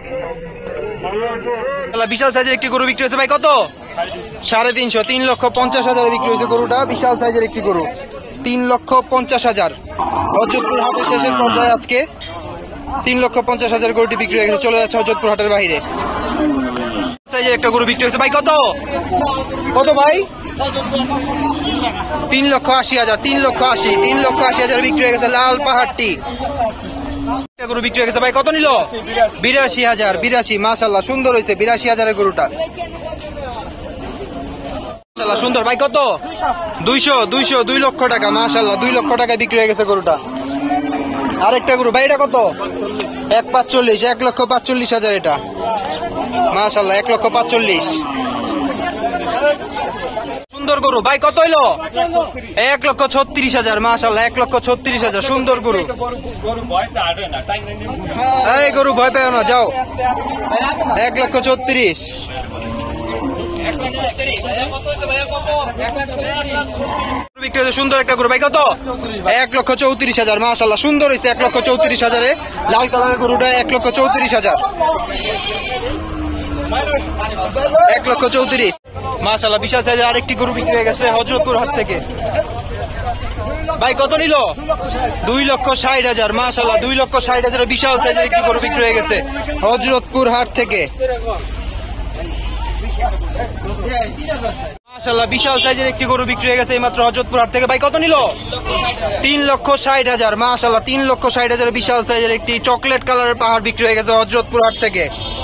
বিশাল সাইজের একটি গরু বিক্রি হয়েছে ভাই কত? 350,000, 3,50,000 বিক্রি হয়েছে গরুটা। বিশাল সাইজের একটি গরু 3,50,000। হযরতপুর হাটের শেষের পর্যায়ে আজকে 3,50,000 গরুটি বিক্রি হয়ে গেছে, চলে যাচ্ছে হযরতপুর হাটের বাইরে। সাইজের একটা গরু বিক্রি হয়েছে ভাই কত? কত ভাই? 3,80,000, 3,80,000 বিক্রি হয়ে গেছে লাল পাহাড়টি। গরু বিক্রি হয়ে গেছে ভাই কত নিল? 82,000, 82। মাশাআল্লাহ সুন্দর হয়েছে 82,000 এর গরুটা। মাশাআল্লাহ সুন্দর ভাই কত? 200, 2 লক্ষ টাকা। মাশাআল্লাহ 2 লক্ষ টাকায় বিক্রি হয়ে গেছে গরুটা। আরেকটা গরু ভাই এটা কত? 1,45,000, 1,45,000 এটা। মাশাআল্লাহ 1,45,000। সুন্দর গরু ভাই কত হইলো? 1,36,000। মাশাআল্লাহ 1,36,000 সুন্দর গরু। এই গরু ভয় পেও না, যাও। 1,34,000। বিক্রি হয়েছে সুন্দর একটা গরু ভাই কত? 1,34,000। মাশাআল্লাহ সুন্দর হয়েছে 1,34,000 লাল কালারের গরুটা। 1,34,000, 1,34,000। মাশাআল্লাহ বিশাল সাইজের আরেকটি গরু বিক্রি হয়ে গেছে হযরতপুর হাট থেকে। ভাই কত নিল? 2,60,000। মাশাআল্লাহ 2,60,000 বিশাল সাইজের একটি গরু বিক্রি হয়ে গেছে হযরতপুর হাট থেকে। মাশাআল্লাহ বিশাল সাইজের একটি গরু বিক্রি হয়ে গেছে এইমাত্র হযরতপুর হাট থেকে। ভাই কত নিল? 3,60,000। মাশাআল্লাহ 3,60,000 বিশাল সাইজের একটি চকলেট কালারের পাহাড় বিক্রি হয়ে গেছে হযরতপুর হাট থেকে।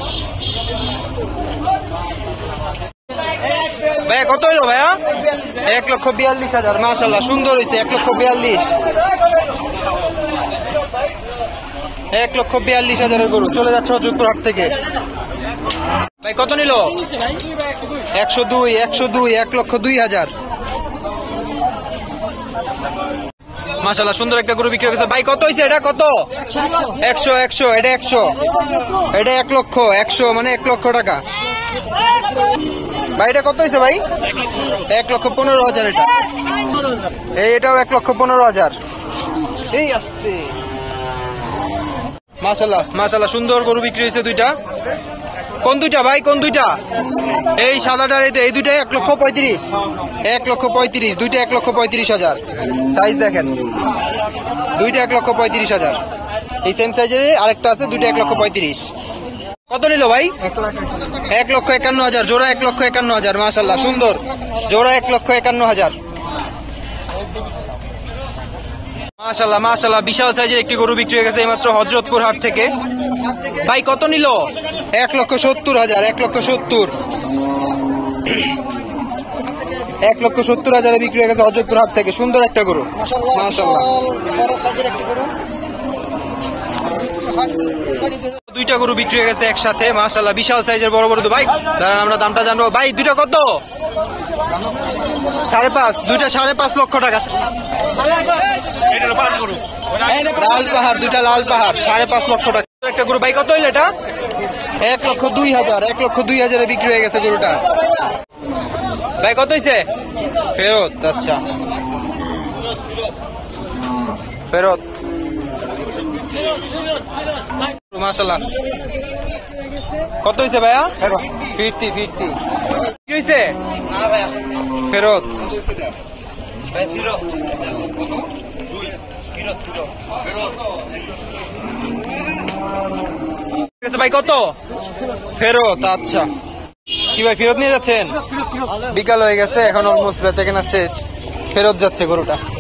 ভাইয়া কত হইলো ভাইয়া? 1,42,000। মাশাআল্লাহ সুন্দর হয়েছে 1,42,000, 1,42,000 গরু চলে যাচ্ছে হযরতপুর হাট থেকে। ভাই কত নিল? 102, 1,02,000। মাশাআল্লাহ সুন্দর একটা গরু বিক্রি হয়ে গেছে। ভাই কত হয়েছে এটা? কত? 100, এটা 100, এটা 1 লক্ষ 100 মানে 1 লক্ষ টাকা। ভাই এটা কত হয়েছে ভাই? 1,15,000 এটা। এটাও 1,15,000। এই আসতে মাশাআল্লাহ সুন্দর গরু বিক্রি হয়েছে দুইটা। কোন দুইটা ভাই? কোন দুইটা? এই সাদাটার এই দুইটা 1,35,000, 1,35,000 দুইটা 1,35,000। সাইজ দেখেন দুইটা 1,35,000। এই সেম সাইজের আরেকটা আছে, দুইটা 1,35,000। কত নিল ভাই? 1,51,000 জোড়া, 1,51,000। মাশাআল্লাহ সুন্দর জোড়া 1,51,000। মাশাআল্লাহ বিশাল সাইজের একটি গরু বিক্রি হয়ে গেছে এইমাত্র হযরতপুর হাট থেকে। ভাই কত নিল? 1,70,000, 1,70,000, 1,70,000 বিক্রি হয়ে গেছে হযরতপুর হাট থেকে। সুন্দর একটা গরু মাশাআল্লাহ। দুইটা গরু বিক্রি হয়ে গেছে একসাথে মাশাআল্লাহ বিশাল সাইজের বড় বড়। ভাই দাঁড়ান আমরা দামটা জানবো। ভাই দুইটা কত? 5.5, দুইটা 5.5 লক্ষ টাকা। লাল পাহাড়, দুইটা লাল পাহাড় 5.5 লক্ষ টাকা একটা গরু। ভাই কত হইল এটা? 1,02,000, 1,02,000 বিক্রি হয়ে গেছে গরুটা। ভাই কত হয়েছে? ফেরত। আচ্ছা ফেরত। মাশাআল্লাহ কত হয়েছে ভাইয়া? ফিরতি কি হয়েছে? ফেরত। ভাই কত? ফেরত। আচ্ছা কি ভাই ফেরত নিয়ে যাচ্ছেন? বিকাল হয়ে গেছে, এখন অলমোস্ট বেচা কেনা শেষ, ফেরত যাচ্ছে গরুটা।